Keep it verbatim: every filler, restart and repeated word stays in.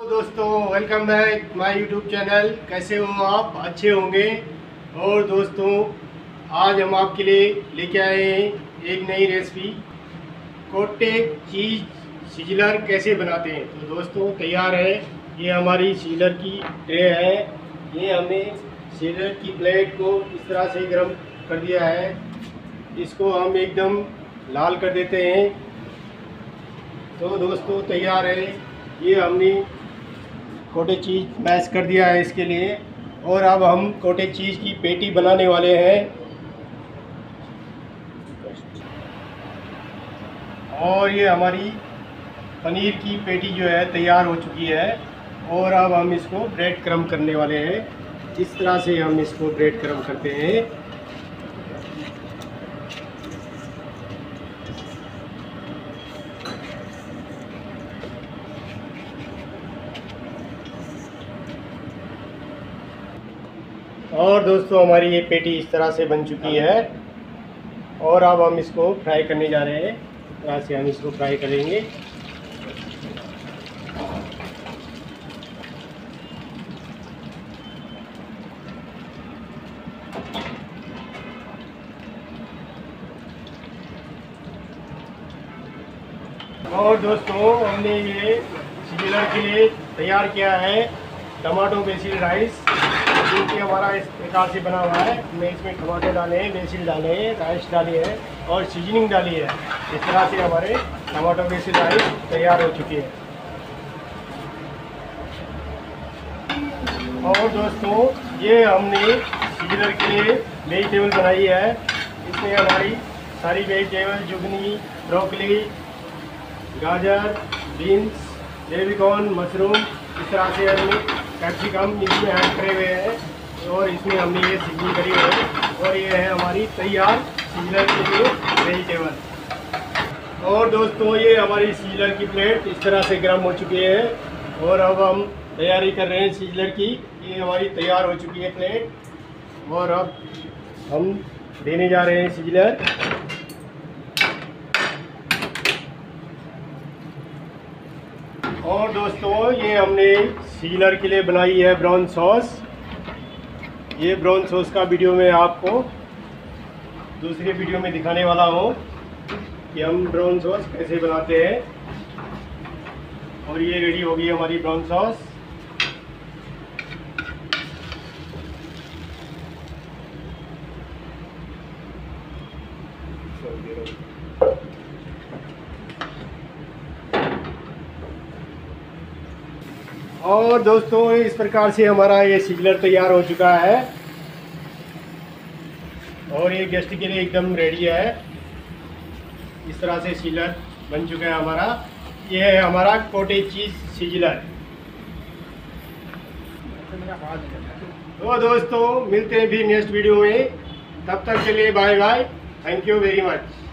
दोस्तों, welcome back my YouTube channel. कैसे हो आप? अच्छे होंगे। और दोस्तों, आज हम आपके लिए लेके आए हैं एक नई रेसिपी, कॉटेज चीज़ सिजलर कैसे बनाते हैं। तो दोस्तों तैयार है। ये हमारी सिजलर की ट्रे है। ये हमने सिजलर की प्लेट को इस तरह से गर्म कर दिया है। इसको हम एकदम लाल कर देते हैं। तो दोस्तों तैयार है। ये हमने कॉटेज चीज़ मैश कर दिया है इसके लिए। और अब हम कॉटेज चीज़ की पेटी बनाने वाले हैं। और ये हमारी पनीर की पेटी जो है तैयार हो चुकी है। और अब हम इसको ब्रेड क्रम्ब करने वाले हैं। इस तरह से हम इसको ब्रेड क्रम्ब करते हैं। और दोस्तों हमारी ये पेटी इस तरह से बन चुकी है। और अब हम इसको फ्राई करने जा रहे हैं। इस तरह से हम इसको फ्राई करेंगे। और दोस्तों हमने ये सिजलर के लिए तैयार किया है टमाटो बेसिल राइस, जो कि हमारा इस प्रकार से बना हुआ है। हमने इसमें टमाटो डाले हैं, बेसिल डाले हैं, राइस डाली है और सीजनिंग डाली है। इस तरह से हमारे टमाटो बेसिल राइस तैयार हो चुकी है। और दोस्तों ये हमने सिजलर के लिए वेजिटेबल बनाई है। इसमें हमारी सारी वेजिटेबल, जुगनी, ब्रोकली, गाजर, बीन्स, बेबीकॉर्न, मशरूम, इस तरह से हमने कैप्सिकम इसमें ऐड करे हुए हैं। और इसमें हमने ये सीजनिंग करी है। और ये है हमारी तैयार सिजलर के लिए वेजिटेबल। और दोस्तों ये हमारी सिजलर की प्लेट इस तरह से गर्म हो चुकी है। और अब हम तैयारी कर रहे हैं सिजलर की। ये हमारी तैयार हो चुकी है प्लेट। और अब हम देने जा रहे हैं सिजलर। और दोस्तों ये हमने सिजलर के लिए बनाई है ब्राउन सॉस। ये ब्राउन सॉस का वीडियो मैं आपको दूसरे वीडियो में दिखाने वाला हूँ कि हम ब्राउन सॉस कैसे बनाते हैं। और ये रेडी हो गई हमारी ब्राउन सॉस। और दोस्तों इस प्रकार से हमारा ये सिजलर तैयार हो चुका है। और ये गेस्ट के लिए एकदम रेडी है। इस तरह से सिजलर बन चुका है हमारा। ये है हमारा कॉटेज चीज़ सिजलर। तो दोस्तों मिलते हैं भी नेक्स्ट वीडियो में। तब तक के लिए bye bye. Thank you very much.